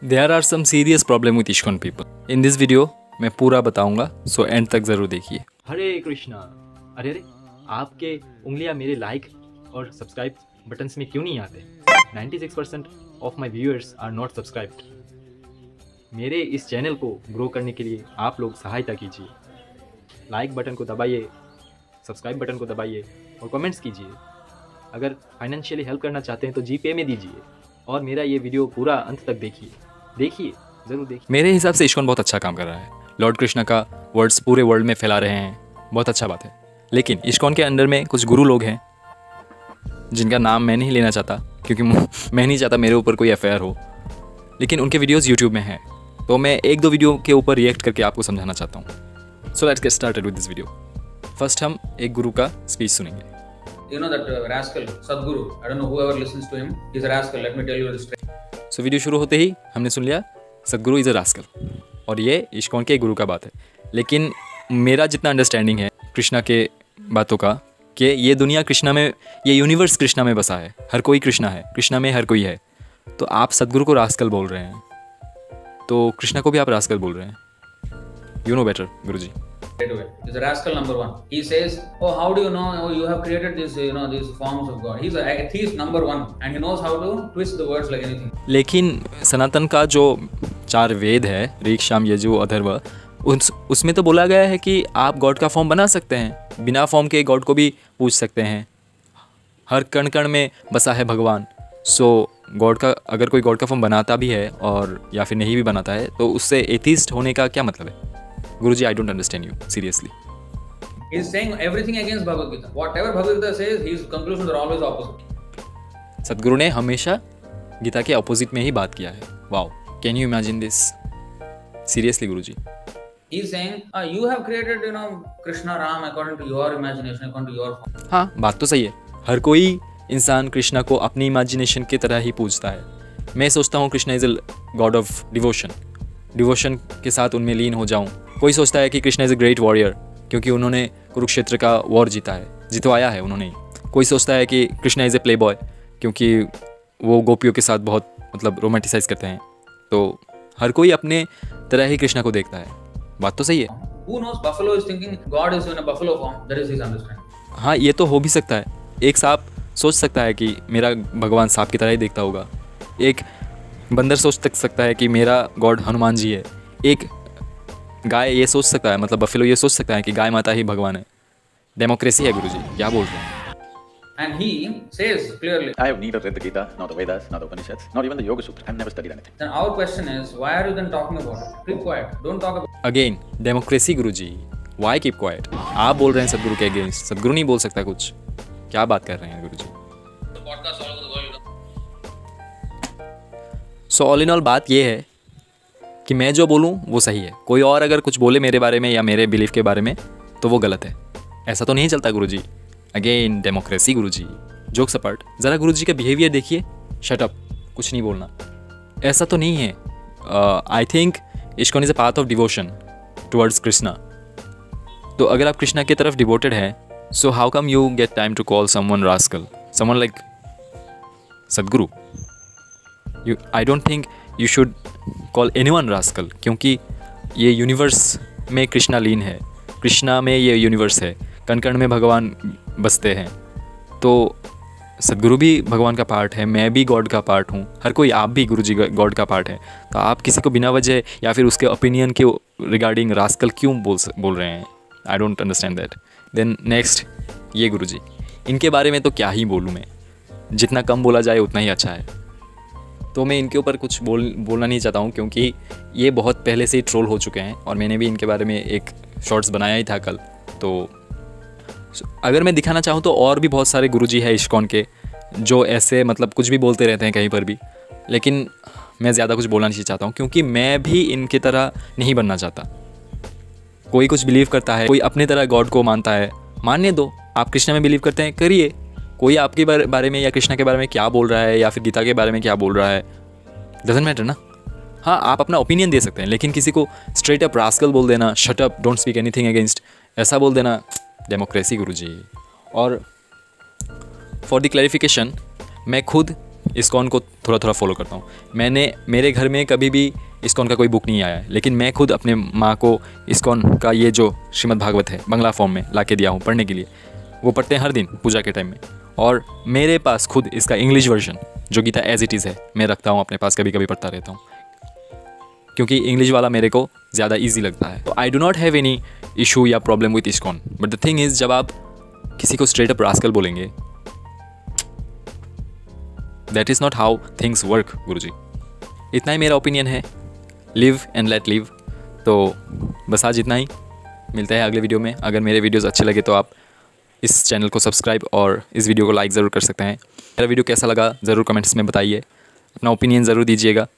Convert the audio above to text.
There are some serious problem with ISKCON people. In this video मैं पूरा बताऊंगा, so and तक ज़रूर देखिए। हरे कृष्णा। अरे अरे, आपके उंगलियां मेरे लाइक और सब्सक्राइब बटन्स में क्यों नहीं आते? 96% of my viewers are not subscribed. मेरे इस चैनल को ग्रो करने के लिए आप लोग सहायता कीजिए। लाइक बटन को दबाइए, सब्सक्राइब बटन को दबाइए और कमेंट्स कीजिए। अगर फाइनेंशियली हेल्प करना चाहते हैं तो जीपे में दीजिए और मेरा ये वीडियो पूरा अंत तक देखिए, ज़रूर देखिए। मेरे हिसाब से ISKCON बहुत अच्छा काम कर रहा है। लॉर्ड कृष्णा का वर्ड्स पूरे वर्ल्ड में फैला रहे हैं, बहुत अच्छा बात है। लेकिन ISKCON के अंडर में कुछ गुरु लोग हैं जिनका नाम मैं नहीं लेना चाहता, क्योंकि मैं नहीं चाहता मेरे ऊपर कोई अफेयर हो, लेकिन उनके वीडियोस यूट्यूब में हैं, तो मैं एक दो वीडियो के ऊपर रिएक्ट करके आपको समझाना चाहता हूँ। So let's get started with this video. First हम एक गुरु का स्पीच सुनेंगे। You know that rascal Sadhguru, I don't know whoever listens to him, he's a rascal. Let me tell you this. So video शुरू होते ही हमने सुन लिया सदगुरु is a rascal, और ये ISKCON के गुरु का बात है। लेकिन मेरा जितना अंडरस्टैंडिंग है कृष्णा के बातों का, कि ये दुनिया कृष्णा में, ये यूनिवर्स कृष्णा में बसा है, हर कोई कृष्णा है, कृष्णा में हर कोई है। तो आप सदगुरु को रास्कल बोल रहे हैं, तो कृष्णा को भी आप रास्कल बोल रहे हैं। You know better Guruji. Straight away, he's a rascal number one. He says, "Oh, how do you know? Oh, you have created these, these forms of God." He's a atheist number one, and he knows how to twist the words like anything. लेकिन सनातन का जो 4 वेद है, ऋग, साम, यजु, अथर्व, उसमें तो बोला गया है कि आप गॉड का फॉर्म बना सकते हैं, बिना फॉर्म के गॉड को भी पूज सकते हैं। हर कण कण में बसा है भगवान। सो गॉड का, अगर कोई गॉड का फॉर्म बनाता भी है और या फिर नहीं भी बनाता है, तो उससे एथिस्ट होने का क्या मतलब है? Guruji, I don't understand you, seriously. He's saying everything against Bhagavad Gita. Whatever Bhagavad Gita says, his conclusions are always opposite. सदगुरु ने हमेशा गीता के अपोजिट में ही बात किया है। Wow, can you imagine this? Seriously Guruji. He's saying, you have created, Krishna, Ram according to your imagination, according to your form. हाँ, बात तो सही है। हर कोई इंसान कृष्णा को अपनी इमेजिनेशन की तरह ही पूजता है। मैं सोचता हूँ Krishna is a god of devotion के साथ उनमें लीन हो जाऊँ। कोई सोचता है कि Krishna is a great warrior, क्योंकि उन्होंने कुरुक्षेत्र का वॉर जितवाया है उन्होंने। कोई सोचता है कि Krishna is a playboy, क्योंकि वो गोपियों के साथ बहुत रोमांटिसाइज करते हैं। तो हर कोई अपने तरह ही कृष्णा को देखता है। बात तो सही है। Who knows? Buffalo is thinking God is in a buffalo form. That is his understanding. हाँ, ये तो हो भी सकता है। एक सांप सोच सकता है कि मेरा भगवान सांप की तरह ही देखता होगा। एक बंदर सोच सकता है कि मेरा गॉड हनुमान जी है। एक गाय ये सोच सकता है, मतलब बफेलो ये सोच सकता है कि गाय माता ही भगवान है। डेमोक्रेसी है गुरुजी, क्या बोल रहे हैं? And he says clearly, I have neither read the Gita, nor the Vedas, nor the Upanishads, not even the Yoga Sutra. I've never studied anything. then our question is, why are you then talking about it? Keep quiet. Don't talk about again democracy Guruji, why keep quiet? आप बोल रहे हैं सदगुरु के against, सदगुरु नहीं बोल सकता कुछ। क्या बात कर रहे हैं Guruji? the podcast all over the world. So all in all बात ये है कि मैं जो बोलूँ वो सही है। कोई और अगर कुछ बोले मेरे बारे में या मेरे बिलीफ के बारे में, तो वो गलत है। ऐसा तो नहीं चलता Guruji. Again democracy Guruji. Jokes apart, ज़रा गुरुजी का बिहेवियर देखिए। शट अप, कुछ नहीं बोलना, ऐसा तो नहीं है। I think ISKCON is a path of devotion towards Krishna. तो अगर आप कृष्णा की तरफ डिवोटेड हैं, so how come you get time to call someone rascal, someone like Sadhguru? I don't think you should call anyone rascal, क्योंकि ये यूनिवर्स में कृष्णा लीन है, कृष्णा में ये यूनिवर्स है, कण कण में भगवान बसते हैं। तो सदगुरु भी भगवान का पार्ट है, मैं भी गॉड का पार्ट हूँ, हर कोई, आप भी गुरुजी गॉड का पार्ट है। तो आप किसी को बिना वजह या फिर उसके ओपिनियन के रिगार्डिंग रास्कल क्यों बोल रहे हैं? I don't understand that. Then next, ये गुरुजी, इनके बारे में तो क्या ही बोलूँ मैं, जितना कम बोला जाए उतना ही अच्छा है। तो मैं इनके ऊपर कुछ बोलना नहीं चाहता हूँ, क्योंकि ये बहुत पहले से ही ट्रोल हो चुके हैं और मैंने भी इनके बारे में एक शॉर्ट्स बनाया ही था कल। तो अगर मैं दिखाना चाहूँ तो और भी बहुत सारे गुरुजी हैं ISKCON के जो ऐसे कुछ भी बोलते रहते हैं कहीं पर भी, लेकिन मैं ज़्यादा कुछ बोलना नहीं चाहता हूँ, क्योंकि मैं भी इनकी तरह नहीं बनना चाहता। कोई कुछ बिलीव करता है, कोई अपने तरह गॉड को मानता है, मानने दो। आप कृष्णा में बिलीव करते हैं, करिए। कोई आपके बारे में या कृष्णा के बारे में क्या बोल रहा है या फिर गीता के बारे में क्या बोल रहा है, डजंट मैटर ना। हाँ, आप अपना ओपिनियन दे सकते हैं, लेकिन किसी को स्ट्रेट अप रास्कल बोल देना, shut up, don't speak anything against, ऐसा बोल देना, डेमोक्रेसी गुरुजी। और फॉर द क्लैरिफिकेशन, मैं खुद इस्कॉन को थोड़ा थोड़ा फॉलो करता हूँ। मेरे घर में कभी भी इस्कॉन का कोई बुक नहीं आया है, लेकिन मैं खुद अपने माँ को इस्कॉन का ये जो श्रीमद् भागवत है बंगला फॉर्म में ला के दिया हूँ पढ़ने के लिए। वो पढ़ते हैं हर दिन पूजा के टाइम में। और मेरे पास खुद इसका इंग्लिश वर्जन जो गीता एज इट इज़ है मैं रखता हूँ अपने पास, कभी कभी पढ़ता रहता हूँ, क्योंकि इंग्लिश वाला मेरे को ज़्यादा ईजी लगता है। तो I do not have any issue या problem with ISKCON, but the thing is जब आप किसी को स्ट्रेट अप रास्कल बोलेंगे, that is not how things work Guruji. इतना ही मेरा ओपिनियन है, लिव एंड लेट लिव। तो बस आज इतना ही, मिलते हैं अगले वीडियो में। अगर मेरे वीडियोज़ अच्छे लगे तो आप इस चैनल को सब्सक्राइब और इस वीडियो को लाइक ज़रूर कर सकते हैं। मेरा वीडियो कैसा लगा ज़रूर कमेंट्स में बताइए, अपना ओपिनियन ज़रूर दीजिएगा।